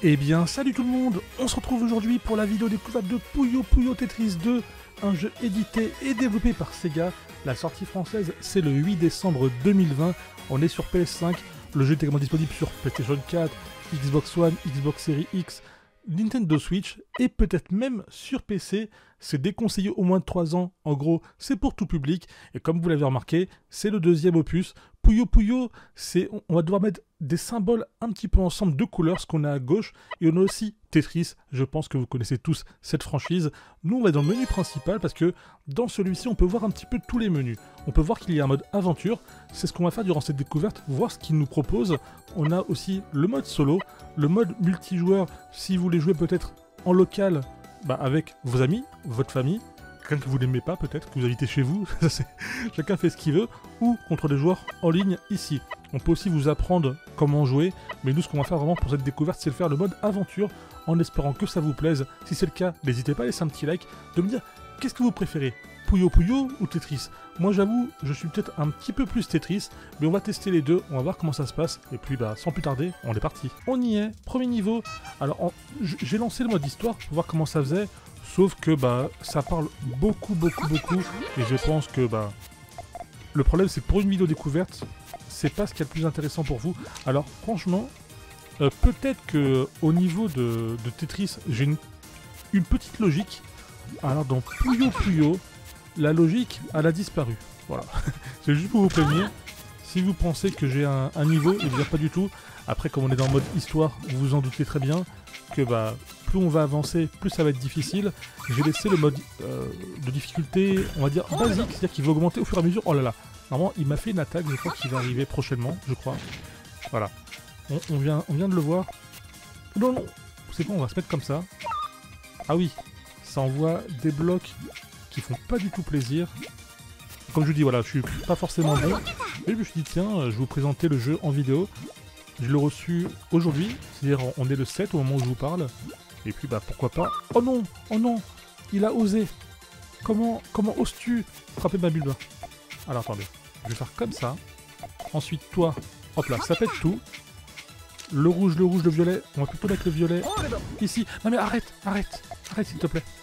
Eh bien, salut tout le monde. On se retrouve aujourd'hui pour la vidéo découverte de Puyo Puyo Tetris 2, un jeu édité et développé par Sega. La sortie française, c'est le 8 décembre 2020. On est sur PS5. Le jeu est également disponible sur PlayStation 4, Xbox One, Xbox Series X, Nintendo Switch et peut-être même sur PC. C'est déconseillé au moins de 3 ans. En gros, c'est pour tout public. Et comme vous l'avez remarqué, c'est le deuxième opus. Puyo Puyo, on va devoir mettre des symboles un petit peu ensemble de couleurs, ce qu'on a à gauche. Et on a aussi Tetris. Je pense que vous connaissez tous cette franchise. Nous, on va dans le menu principal parce que dans celui-ci, on peut voir un petit peu tous les menus. On peut voir qu'il y a un mode aventure. C'est ce qu'on va faire durant cette découverte, voir ce qu'il nous propose. On a aussi le mode solo, le mode multijoueur, si vous voulez jouer peut-être en local, avec vos amis, votre famille, quelqu'un que vous n'aimez pas peut-être, que vous invitez chez vous, chacun fait ce qu'il veut, ou contre des joueurs en ligne ici. On peut aussi vous apprendre comment jouer, mais nous ce qu'on va faire vraiment pour cette découverte, c'est de faire le mode aventure, en espérant que ça vous plaise. Si c'est le cas, n'hésitez pas à laisser un petit like, de me dire qu'est-ce que vous préférez, Puyo Puyo ou Tetris. Moi j'avoue, je suis peut-être un petit peu plus Tetris, mais on va tester les deux, on va voir comment ça se passe, et puis sans plus tarder, on est parti. On y est, premier niveau. Alors j'ai lancé le mode histoire pour voir comment ça faisait, sauf que ça parle beaucoup, et je pense que le problème c'est que pour une vidéo découverte, c'est pas ce qu'il y a de plus intéressant pour vous. Alors franchement, peut-être que au niveau de Tetris, j'ai une petite logique. Alors dans Puyo Puyo, la logique, elle a disparu. Voilà. C'est juste pour vous prévenir. Si vous pensez que j'ai un niveau, et bien pas du tout. Après, comme on est dans le mode histoire, vous vous en doutez très bien que plus on va avancer, plus ça va être difficile. J'ai laissé le mode de difficulté, on va dire basique, c'est-à-dire qu'il va augmenter au fur et à mesure. Oh là là, normalement, il m'a fait une attaque, je crois qu'il va arriver prochainement, je crois. Voilà. On vient de le voir. Non, non, c'est bon, on va se mettre comme ça. Ah oui, ça envoie des blocs qui font pas du tout plaisir. Comme je vous dis, voilà, je suis pas forcément bon. Mais je me suis dit, tiens, je vais vous présenter le jeu en vidéo. Je l'ai reçu aujourd'hui, c'est-à-dire on est le 7 au moment où je vous parle. Et puis pourquoi pas. Oh non, il a osé. Comment oses-tu frapper ma bulbe? Alors attendez, je vais faire comme ça. Ensuite toi, hop là, ça pète tout. Le rouge, le violet, on va plutôt mettre le violet ici. Non mais arrête s'il te plaît.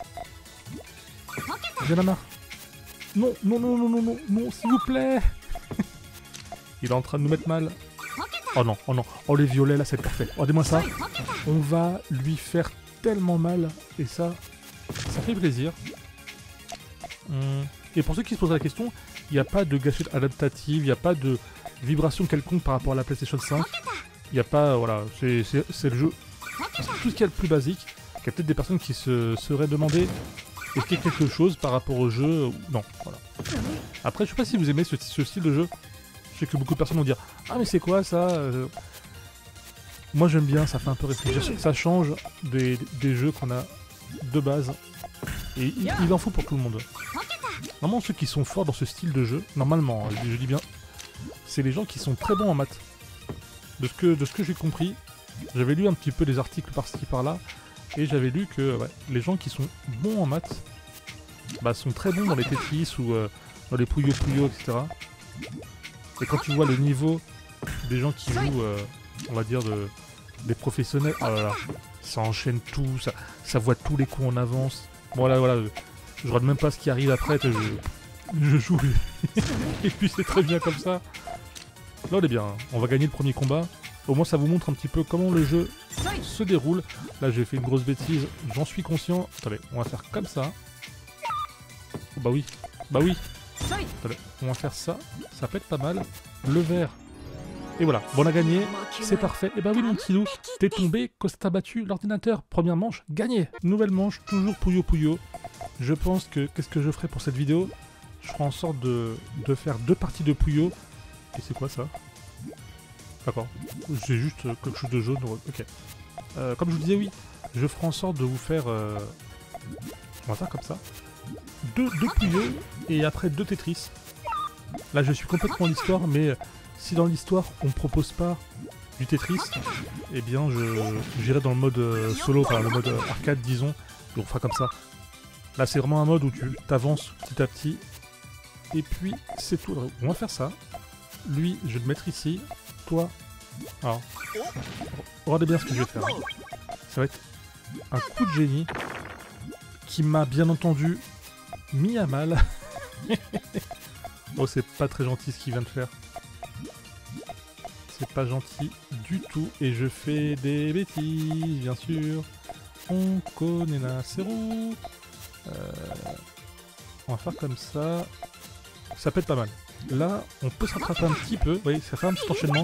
J'ai la marre. Non, s'il vous plaît. Il est en train de nous mettre mal. Oh non, oh les violets là c'est parfait. Regardez-moi ça. On va lui faire tellement mal. Et ça fait plaisir. Et pour ceux qui se posent la question, il n'y a pas de gâchette adaptative, il n'y a pas de vibration quelconque par rapport à la PlayStation 5. Il n'y a pas, voilà, c'est le jeu. C'est tout ce qu'il y a de plus basique. Il y a peut-être des personnes qui se seraient demandé est-ce qu'il y a quelque chose par rapport au jeu. Non, voilà. Après, je sais pas si vous aimez ce style de jeu. Je sais que beaucoup de personnes vont dire ah mais c'est quoi ça Moi j'aime bien, ça fait un peu réfléchir. Ça change des jeux qu'on a de base. Et il en faut pour tout le monde. Normalement ceux qui sont forts dans ce style de jeu, normalement, je dis bien, c'est les gens qui sont très bons en maths. De ce que j'ai compris, j'avais lu un petit peu des articles par-ci par-là, et j'avais lu que les gens qui sont bons en maths sont très bons dans les Tetris ou dans les Puyo Puyo, etc. Et quand tu vois le niveau des gens qui jouent, on va dire, des professionnels, oh là là, ça enchaîne tout, ça voit tous les coups en avance. Voilà, je regarde même pas ce qui arrive après, je joue et puis c'est très bien comme ça. Là on est bien, on va gagner le premier combat. Au moins ça vous montre un petit peu comment le jeu se déroule. Là j'ai fait une grosse bêtise, j'en suis conscient. Attendez, on va faire comme ça. Oh, bah oui. Attendez, on va faire ça, ça peut être pas mal. Le vert. Et voilà, bon on a gagné, c'est parfait. Et oui mon petit loup, t'es tombé, Costa battu l'ordinateur. Première manche, gagné. Nouvelle manche, toujours Puyo Puyo. Je pense que, qu'est-ce que je ferai pour cette vidéo? Je ferai en sorte de faire 2 parties de Puyo. Et c'est quoi ça? D'accord, j'ai juste quelque chose de jaune, ok. Comme je vous disais, oui, je ferai en sorte de vous faire... On va faire comme ça. 2 Puyo et après 2 Tetris. Là je suis complètement en histoire, mais si dans l'histoire on me propose pas du Tetris, eh bien j'irai dans le mode solo, enfin le mode arcade disons, et on fera comme ça. Là c'est vraiment un mode où tu t'avances petit à petit, et puis c'est tout. On va faire ça. Lui je vais le mettre ici, toi... Alors, regardez bien ce que je vais faire. Ça va être un coup de génie qui m'a bien entendu mis à mal. Oh, c'est pas très gentil ce qu'il vient de faire. C'est pas gentil du tout. Et je fais des bêtises, bien sûr. On connaît la Nacero. On va faire comme ça. Ça peut être pas mal. Là, on peut se rattraper un petit peu. Vous voyez, ça fait un petit enchaînement.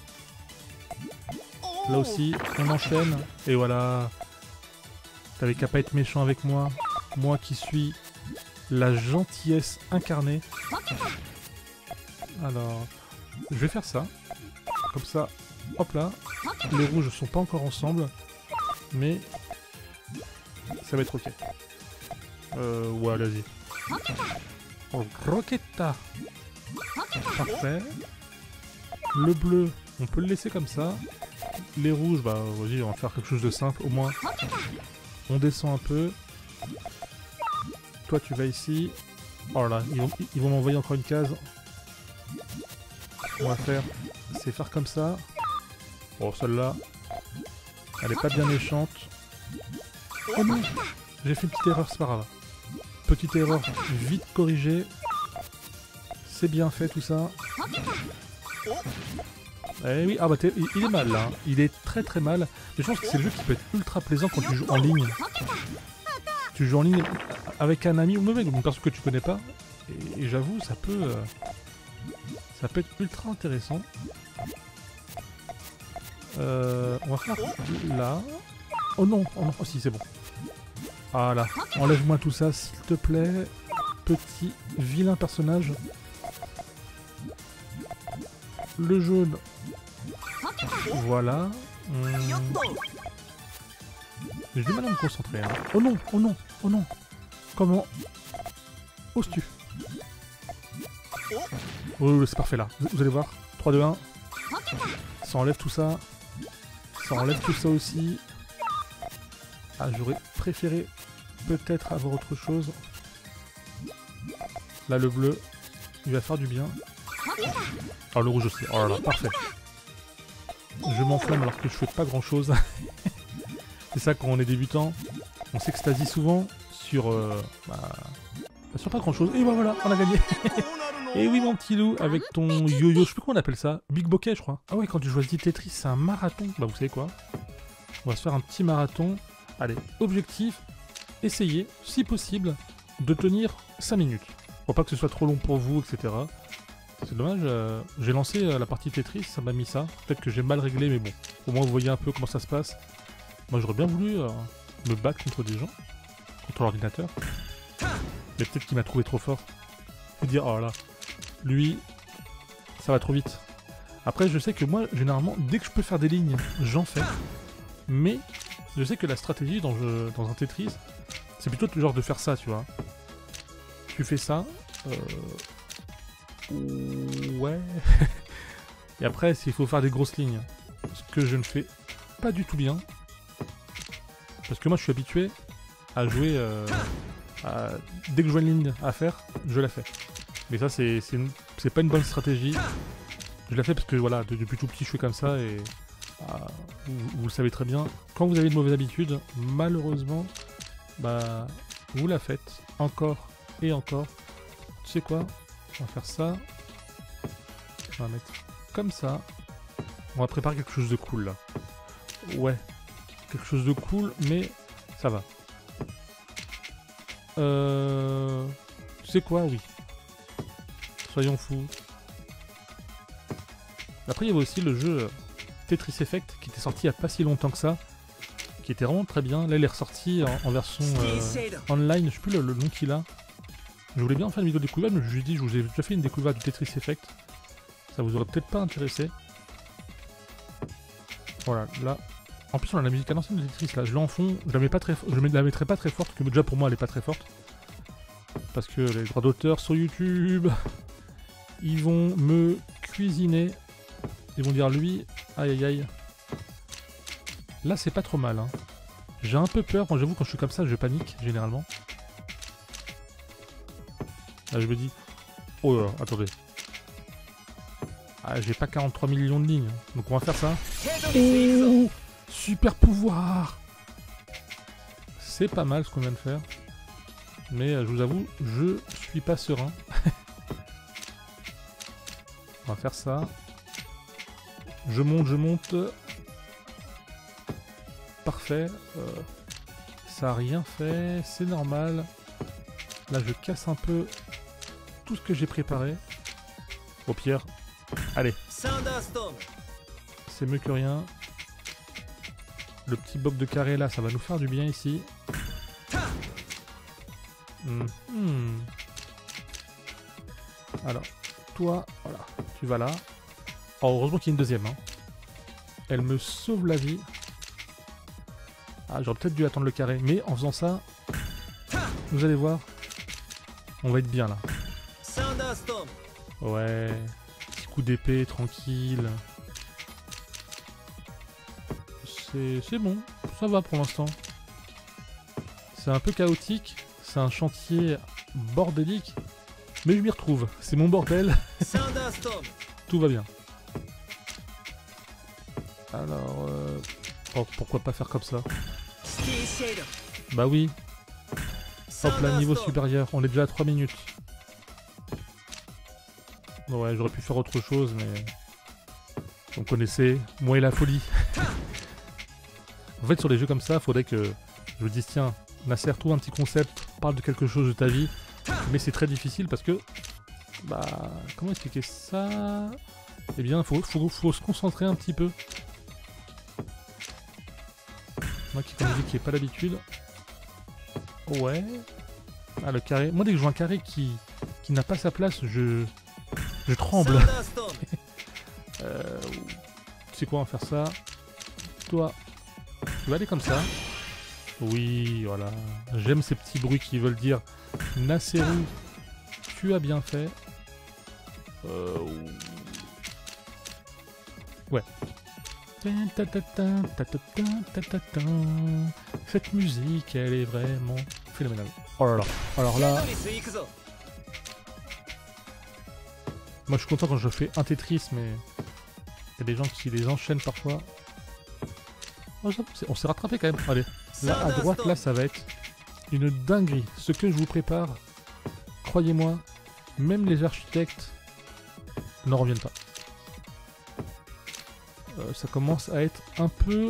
Là aussi, on enchaîne. Et voilà. T'avais qu'à pas être méchant avec moi. Moi qui suis la gentillesse incarnée. Alors, je vais faire ça. Comme ça, hop là. Les rouges sont pas encore ensemble. Mais ça va être ok. Ouais, allez-y. Oh, Roquetta. Parfait. Le bleu, on peut le laisser comme ça. Les rouges, bah vas-y, on va faire quelque chose de simple. Au moins, on descend un peu. Toi, tu vas ici. Oh là, ils vont m'envoyer encore une case. Ce qu'on va faire, c'est faire comme ça. Oh, celle-là, elle est pas bien méchante. Oh non, j'ai fait une petite erreur, c'est pas grave. Petite erreur, vite corrigée. C'est bien fait tout ça. Eh oui, ah bah il est mal là. Hein. Il est très très mal. Mais je pense que c'est le jeu qui peut être ultra plaisant quand tu joues en ligne. Tu joues en ligne avec un ami ou même avec une personne que tu connais pas. Et j'avoue, ça peut être ultra intéressant. On va faire là. Oh non, oh si c'est bon. Voilà, enlève-moi tout ça s'il te plaît. Petit vilain personnage. Le jaune. Voilà. J'ai du mal à me concentrer. Hein. Oh non, oh non, oh non. Comment oses-tu? Oh, c'est parfait là. Vous allez voir. 3, 2, 1. Ça enlève tout ça. Ça enlève tout ça aussi. Ah, j'aurais préféré peut-être avoir autre chose. Là, le bleu, il va faire du bien. Ah, le rouge aussi. Oh là là, parfait. Je m'enflamme alors que je fais pas grand-chose. C'est ça, quand on est débutant, on s'extasie souvent sur sur pas grand-chose. Et bah voilà, on a gagné. Et oui, mon petit loup, avec ton yo-yo, je sais plus comment on appelle ça. Big Bokeh, je crois. Ah ouais, quand tu choisis Tetris, c'est un marathon. Bah, vous savez quoi? On va se faire un petit marathon. Allez, objectif, essayez, si possible, de tenir 5 minutes. Faut pas que ce soit trop long pour vous, etc. C'est dommage, j'ai lancé la partie Tetris, ça m'a mis ça. Peut-être que j'ai mal réglé, mais bon. Au moins, vous voyez un peu comment ça se passe. Moi, j'aurais bien voulu me battre contre des gens, contre l'ordinateur. Mais peut-être qu'il m'a trouvé trop fort. Je veux dire, oh là, lui, ça va trop vite. Après, je sais que moi, généralement, dès que je peux faire des lignes, j'en fais. Mais je sais que la stratégie dans un Tetris, c'est plutôt le genre de faire ça, tu vois. Tu fais ça. Ouais. Et après, s'il faut faire des grosses lignes, ce que je ne fais pas du tout bien. Parce que moi, je suis habitué à jouer... dès que je vois une ligne à faire, je la fais. Mais ça, c'est pas une bonne stratégie. Je la fais parce que, voilà, depuis tout petit, je fais comme ça et... vous le savez très bien. Quand vous avez de mauvaises habitudes, malheureusement, bah, vous la faites encore et encore. Tu sais quoi? On va faire ça. On va mettre comme ça. On va préparer quelque chose de cool là. Ouais. Quelque chose de cool, mais ça va. Tu sais quoi? Oui. Soyons fous. Après, il y avait aussi le jeu Tetris Effect qui était sorti il n'y a pas si longtemps que ça. Qui était vraiment très bien. Là, il est ressorti en version online. Je sais plus le nom qu'il a. Je voulais bien faire une vidéo découverte, mais je lui ai dit, je vous ai déjà fait une découverte du Tetris Effect. Ça vous aurait peut-être pas intéressé. Voilà, là. En plus, on a la musique à l'ancienne de Tetris, là. Je l'ai en fond, je la mets pas très, je la mettrai pas très forte, que déjà pour moi, elle est pas très forte. Parce que les droits d'auteur sur YouTube, ils vont me cuisiner. Ils vont dire, lui, aïe aïe aïe. Là, c'est pas trop mal, hein. J'ai un peu peur, moi j'avoue, quand je suis comme ça, je panique, généralement. Là, je me dis, oh là, attendez. Ah, j'ai pas 43 millions de lignes, donc on va faire ça. Oh, super pouvoir. C'est pas mal ce qu'on vient de faire. Mais je vous avoue, je suis pas serein. On va faire ça. Je monte. Parfait. Ça a rien fait, c'est normal. Là, je casse un peu tout ce que j'ai préparé. Au pire, allez. C'est mieux que rien. Le petit bloc de carré là, ça va nous faire du bien ici. Alors, toi, voilà, tu vas là. Oh, heureusement qu'il y a une deuxième. Hein. Elle me sauve la vie. Ah, j'aurais peut-être dû attendre le carré, mais en faisant ça, vous allez voir, on va être bien là. Ouais, petit coup d'épée, tranquille. C'est bon, ça va pour l'instant. C'est un peu chaotique, c'est un chantier bordélique, mais je m'y retrouve, c'est mon bordel. Tout va bien. Alors, oh, pourquoi pas faire comme ça? Bah oui. Hop là, niveau supérieur, on est déjà à 3 minutes. Ouais, j'aurais pu faire autre chose, mais... Vous me connaissez, moi et la folie. En fait, sur les jeux comme ça, faudrait que je me dise, tiens, Nasser, trouve un petit concept, parle de quelque chose de ta vie. Mais c'est très difficile parce que... Bah... Comment expliquer ça? Eh bien, faut se concentrer un petit peu. Moi qui, comme je dis, qui n'ai pas l'habitude. Ouais. Ah, le carré. Moi, dès que je vois un carré qui n'a pas sa place, je tremble. Tu sais quoi, on va faire ça. Toi, tu vas aller comme ça. Oui, voilà. J'aime ces petits bruits qui veulent dire Nasserou, tu as bien fait. Ouais. Cette musique, elle est vraiment phénoménale. Oh là là. Alors là... Moi je suis content quand je fais un Tetris, mais... Il y a des gens qui les enchaînent parfois. Oh, on s'est rattrapé quand même. Allez. Là, à droite, là, ça va être une dinguerie. Ce que je vous prépare, croyez-moi, même les architectes n'en reviennent pas. Ça commence à être un peu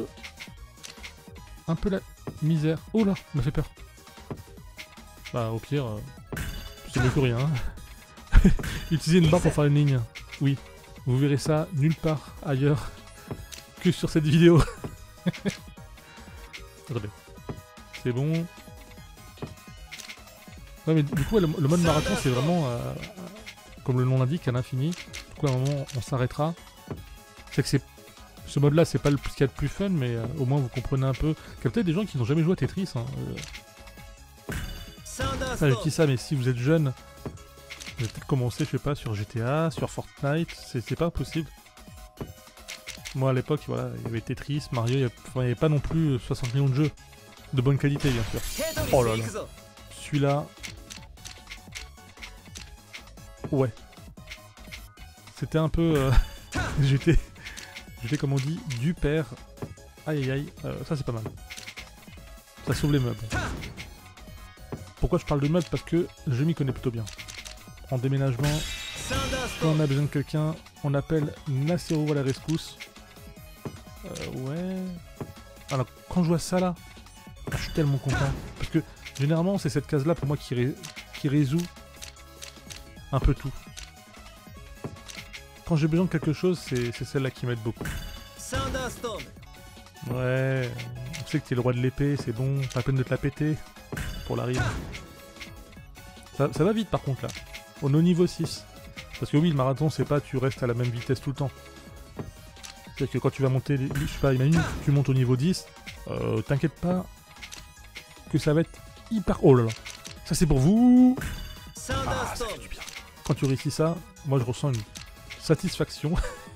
la misère. Oh là, ça m'a fait peur. Bah au pire, c'est mieux que rien. Utiliser une barre pour faire une ligne. Oui, vous verrez ça nulle part ailleurs que sur cette vidéo. Attendez, c'est bon. Ouais, mais du coup, le mode marathon, c'est vraiment, comme le nom l'indique, à l'infini. Du coup, à un moment, on s'arrêtera. C'est que ce mode-là, c'est pas ce qu'il y a de plus fun, mais au moins vous comprenez un peu. Il y a peut-être des gens qui n'ont jamais joué à Tetris. Hein, Enfin, je dis ça, mais si vous êtes jeune, vous avez peut-être commencé, je sais pas, sur GTA, sur Fortnite, c'est pas impossible. Moi à l'époque, voilà, il y avait Tetris, Mario, il n'y avait pas non plus 60 millions de jeux de bonne qualité, bien sûr. Oh là là. Celui-là... Ouais. C'était un peu... J'étais, comme on dit, du père. Aïe aïe aïe, ça c'est pas mal. Ça sauve les meubles. Pourquoi je parle de meubles? Parce que je m'y connais plutôt bien. En déménagement, quand on a besoin de quelqu'un, on appelle Nasserou à la rescousse. Ouais... Alors, quand je vois ça là, je suis tellement content. Parce que, généralement, c'est cette case-là pour moi qui résout un peu tout. Quand j'ai besoin de quelque chose, c'est celle-là qui m'aide beaucoup. Ouais, on sait que t'es le roi de l'épée, c'est bon, pas la peine de te la péter pour la rime. Ça va vite par contre là. On est au niveau 6. Parce que oui, le marathon, c'est pas tu restes à la même vitesse tout le temps. C'est-à-dire que quand tu vas monter, je sais pas, imagine, tu montes au niveau 10, t'inquiète pas que ça va être hyper... Oh là là, ça c'est pour vous. Ah, ça fait du bien. Quand tu réussis ça, moi je ressens une satisfaction.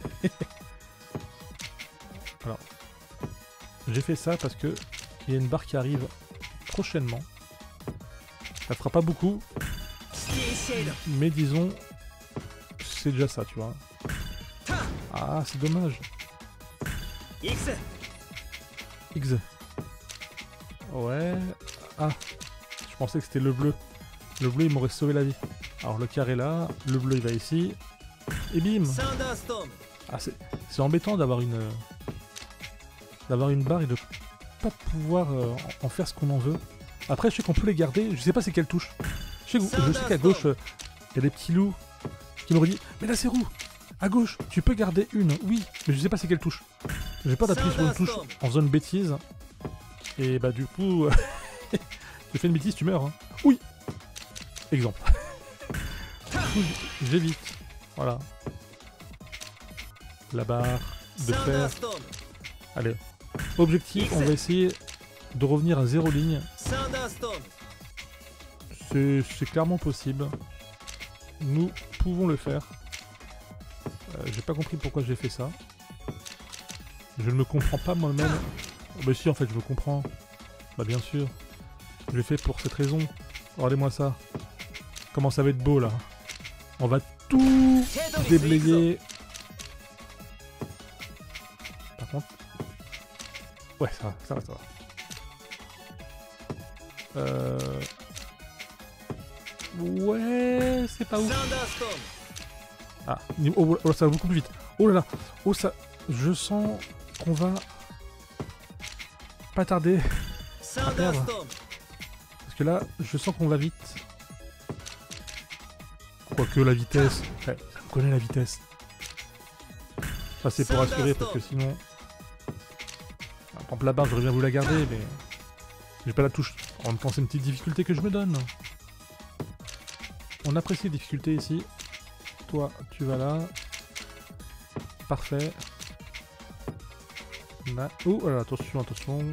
Alors, j'ai fait ça parce que il y a une barre qui arrive prochainement. Ça fera pas beaucoup, mais disons, c'est déjà ça, tu vois. Ah, c'est dommage. X. Ouais. Ah. Je pensais que c'était le bleu. Le bleu, il m'aurait sauvé la vie. Alors le carré là, le bleu il va ici. Et bim. Ah, c'est embêtant d'avoir une barre et de pas pouvoir en faire ce qu'on en veut. Après, je sais qu'on peut les garder. Je sais pas c'est quelle touche. Je sais qu'à gauche, il y a des petits loups qui m'auraient dit mais là c'est roux. À gauche, tu peux garder une. Oui, mais je sais pas c'est quelle touche. J'ai pas d'appuyer sur une touche en faisant une bêtise. Et bah du coup, j'ai fait une bêtise, tu meurs. Hein. Oui. Exemple. J'évite. Voilà. La barre de fer. Allez. Objectif, on va essayer de revenir à 0 ligne. C'est clairement possible. Nous pouvons le faire. J'ai pas compris pourquoi j'ai fait ça. Je ne me comprends pas moi-même. Oh, bah si, en fait, je me comprends. Bah bien sûr. Je l'ai fait pour cette raison. Regardez-moi ça. Comment ça va être beau, là. On va tout déblayer. Par contre... Ouais, ça va. Ouais, c'est pas ouf. Ah, oh, ça va beaucoup plus vite. Oh là là. Oh, ça... Je sens qu'on va... pas tarder à perdre. Parce que là, je sens qu'on va vite. Quoique la vitesse... Ouais, on connaît la vitesse. Ça, c'est pour assurer, parce que sinon... Par exemple, la barre, j'aurais bien voulu la garder, mais... J'ai pas la touche. En même temps, c'est une petite difficulté que je me donne. On apprécie les difficultés ici. Toi, tu vas là. Parfait. Là. Oh, voilà, attention.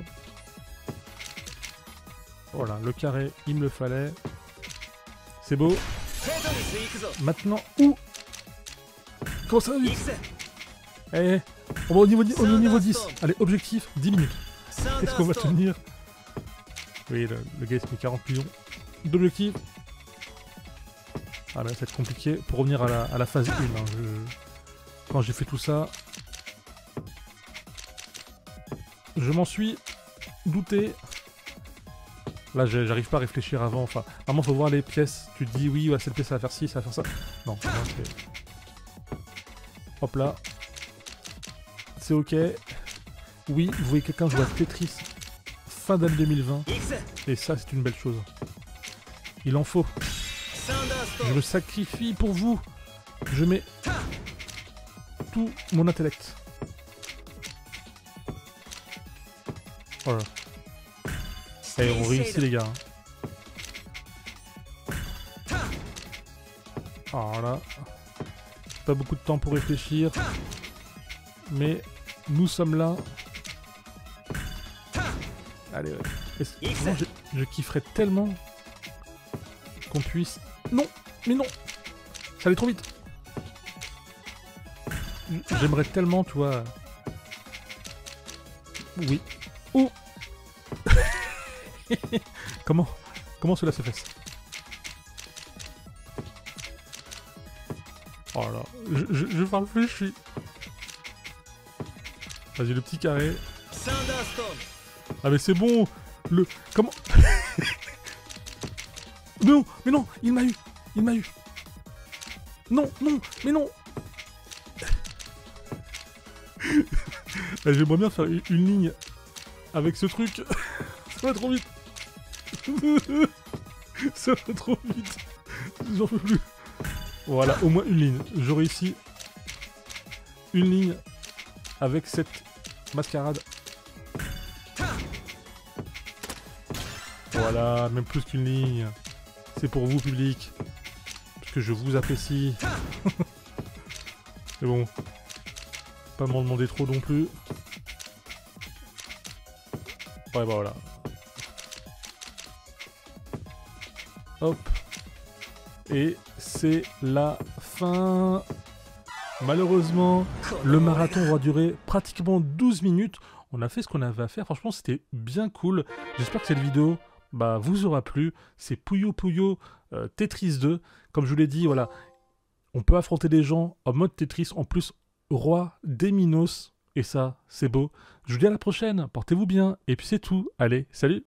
Voilà, le carré, il me le fallait. C'est beau. Maintenant, où? Comment ça va vite? Eh, on va au niveau 10. Allez, objectif, 10 minutes. Qu'est-ce qu'on va tenir? Oui, le gars, il se met 40 millions d'objectifs. Ah là, ça va être compliqué pour revenir à la phase 1. Hein. Quand j'ai fait tout ça, je m'en suis douté. Là, j'arrive pas à réfléchir avant. Enfin, vraiment, faut voir les pièces. Tu te dis, oui, ouais, cette pièce, ça va faire ci, ça va faire ça. Non, c'est... Hop là. C'est ok. Oui, vous voyez quelqu'un jouer à Tetris fin d'année 2020. Et ça, c'est une belle chose. Il en faut. Je me sacrifie pour vous. Je mets tout mon intellect. Voilà. Et on réussit les gars. Alors là, pas beaucoup de temps pour réfléchir. Mais nous sommes là. Allez, ouais. Moi, je kifferais tellement qu'on puisse... Non, mais non. Ça allait trop vite. J'aimerais tellement, tu vois... Oui. Oh. Comment cela se fait? Oh là, je parle plus, je suis... Vas-y, le petit carré. Ah mais c'est bon. Comment... Non, mais non, il m'a eu. Non, mais non. J'aimerais bien faire une ligne avec ce truc. Ça va trop vite. Ça va trop vite. J'en peux plus. Voilà, au moins une ligne. J'aurai ici une ligne avec cette mascarade. Voilà, même plus qu'une ligne. C'est pour vous, public. Parce que je vous apprécie. Mais bon. Pas m'en demander trop non plus. Ouais, bah voilà. Hop. Et c'est la fin. Malheureusement, le marathon aura duré pratiquement 12 minutes. On a fait ce qu'on avait à faire. Franchement, c'était bien cool. J'espère que cette vidéo vous aura plu. C'est Puyo Puyo Tetris 2. Comme je vous l'ai dit, voilà, on peut affronter des gens en mode Tetris. En plus, roi des Minos. Et ça, c'est beau. Je vous dis à la prochaine, portez-vous bien, et puis c'est tout. Allez, salut!